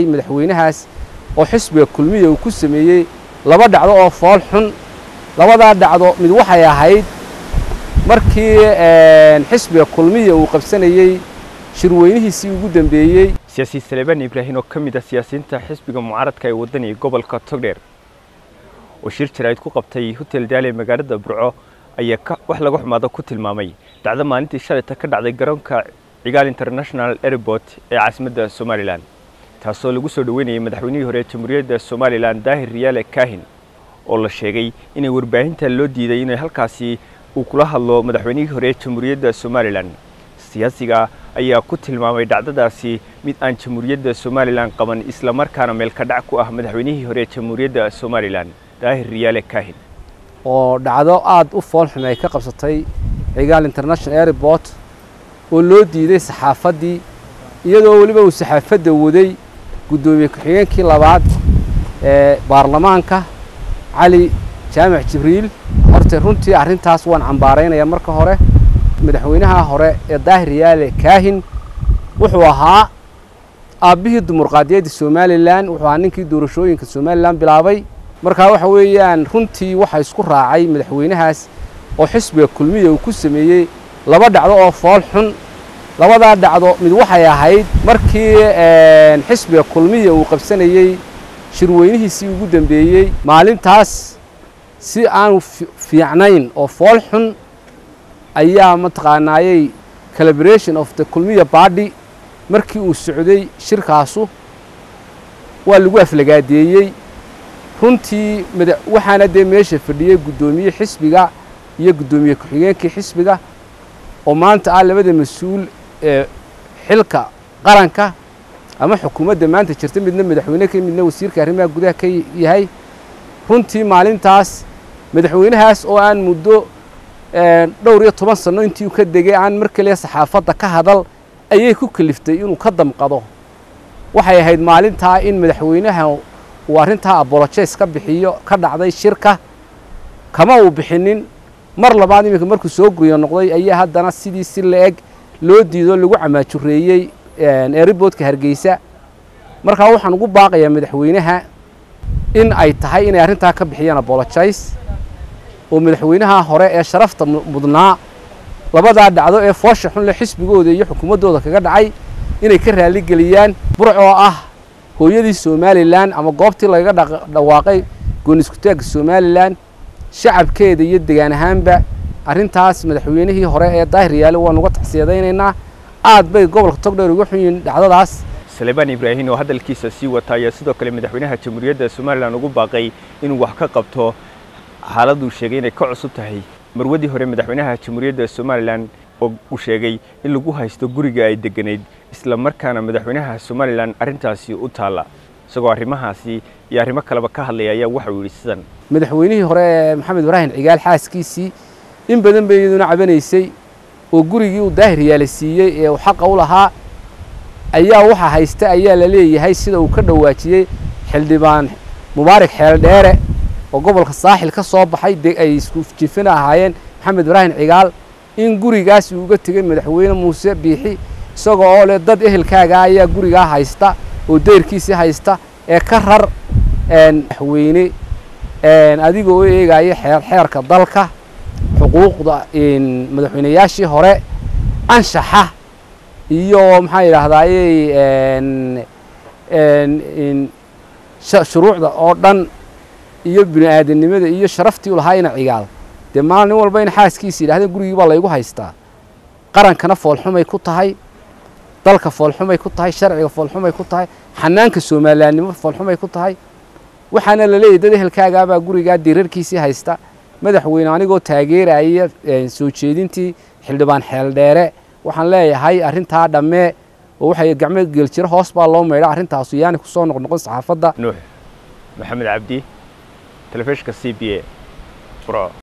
madaxweynahaas oo xisbiga kulmiye uu ku sameeyay laba dhacdo oo fool xun labada dhacdo mid waxay ahayd markii xisbiga kulmiye uu qabsanayay shirweynihiisii ugu dambeeyay siyaasi Salebaan Ibraahin oo kamid ah siyaasiyiinta xisbiga mucaaradka ee wadaniga gobolka Togdheer oo shir jirayd ku qabtay hotel Daale magaalada Burco ayaa wax lagu xumaado ku tilmaamay dhacdo maalintii shalayta ka dhacday garoonka Cigaal International Airport ee caasimadda Somaliland taasoo lagu soo dhaweynayay madaxweynihii hore ee Jamhuuriyadda Somaliland Daahir Riyaale Kaahin oo la sheegay inay warbaahinta loo diiday inay halkaasi uu kula hadlo madaxweynihii hore ee Jamhuuriyadda Somaliland siyaasiga ayaa ku tilmaamay dhacdadaasi mid aan Jamhuuriyadda Somaliland qaban isla markaana meel ka dhac ku ah madaxweynihii hore ee Jamhuuriyadda Somaliland Daahir Riyaale Kaahin oo dhacdo aad u fool xun ay ka qabsatay Cigaal International Airport oo loo diiday saxaafadii iyadoo waliba uu saxaafadda waday gudoomiye ku-xigeenkii labaad ee baarlamaanka Cali Jaamac Jibriil horta runtii arrintaas waan cambaaraynaya marka hore madaxweynaha hore ee Daahir Riyaale Kaahin wuxuu ahaa aabihii dimuqraadiyadda Somaliland wuxuu ahaa ninkii doorashooyinka Somaliland bilaabay marka waxa weeyaan runtii waxa isku raacay madaxweynahaas oo xisbiga kulmiye uu ku sameeyay laba dhacdo oo fool xun labada dhacdo mid waxay ahayd markii xisbiga kulmiye uu qabsanayay shirweynihiisii ugu dambeeyay maalintaas si aan fiicnayn oo fool xun ayaa mataqaanaayay celebration of the kulmiye party markii uu socday shirkaasu waa lagu aflagaadeeyay runtii waxaana de meesha fadhiyay gudoomiye xisbiga iyo gudoomiye ku-xigeenkii xisbiga oo maanta ah labada mas'uul ee xilka qaranka ama xukuumadda maanta jirta midna madaxweyne ka midna wasiirka arrimaha gudaha ka yahay runtii maalintaas madaxweynahaas oo aan muddo dhowr iyo 10 sano intii uu ka degay aan markale saxaafadda ka hadal ayay ku kaliftay inuu ka damqado waxay ahayd maalintaa in madaxweynaha uu arrintaa apologize ka bixiyo ka dhacday shirka kama uu bixinin mar labaad imika markuu soo guriyo noqday ayaa haddana sidii si leeg loo diido lagu camaajureeyay airportka Hargeysa marka waxaan ugu baaqayaa madaxweynaha in ay tahay inay arrintaa ka bixiyaan apologize oo madaxweynaha hore ee sharafta mudnaa labada dhacdo ee foosha xun la xisbigooda iyo xukuumadooda kaga dhacay inay ka raali galiyaan Burco ah hooyadii Somaliland ama goobtii laga dhawaaqay goon isku taag Somaliland shacabkeeda iyo deegaan ahaanba arrintaas madaxweynihii hore ee Daahir Riyaale waan uga taxsiyadeynaa aad bay gobolka Togdheer ugu xun dhacdadaas Salebaan Ibraahin oo hadalkiisa sii watay sidoo kale madaxweynaha Jamhuuriyadda Somaliland ugu baaqay inuu wax ka qabto xaaladdu sheegay inay ka cusub tahay marwadii hore madaxweynaha Jamhuuriyadda Somaliland oo uu sheegay in lagu haysto guriga ay deganeed isla markaana madaxweynaha Somaliland arrintaasi u taala isagoo arrimahaasi iyo arrimo kale ka hadlaya ayaa waxa uu yiri sidan madaxweynihii hore Maxamed Ibraahin Cigaal xaaskiisii in badan bay iyaduna cabanaysay oo gurigii uu Daahir Riyaale siiyay ee uu xaq u lahaa ayaa waxa haysta ayaa la leeyahay sida uu ka dhawaajiyay xildhibaan Mubaarak Xeeldheere oo gobolka Saaxil ka soo baxay ay isku jifina ahaayeen Maxamed Ibraahin Cigaal in gurigaas uu uga tagay madaxweyne Muuse Biixi isagoo oo leh dad ehelkaaga ayaa guriga haysta oo deyrkiisa haysta ee ka rar madaxweyne adigoo eegaya xeerka dalka xuquuqda madaxweynayaashii hore anshaxa iyo maxay yiraahdayay shuruucda oo dhan iyo bini'aadanimada iyo sharaftii u lahaayna Cigaal de maalin walba in xaaskiisa yiraahdeen gurigii baa la igu haystaa qarankana foolxumay ku tahay dalka foolxumay ku tahay sharciga foolxumay ku tahay xanaanka Soomaaliyaanimo foolxumay ku tahay waxaana la leeyahay dad ehelkaaga baa guriga diirarkiisii haysta madaxweyne anigoo taageeraya soo jeedintii xildhibaan Xeeldheere waxaan leeyahay arrintaa dhamme oo waxay gacmo gel jira hoos baa loo meeray arrintaas yaani ku soo noqon saxaafadda Nuux Maxamed Cabdi telefishinka CBA Burco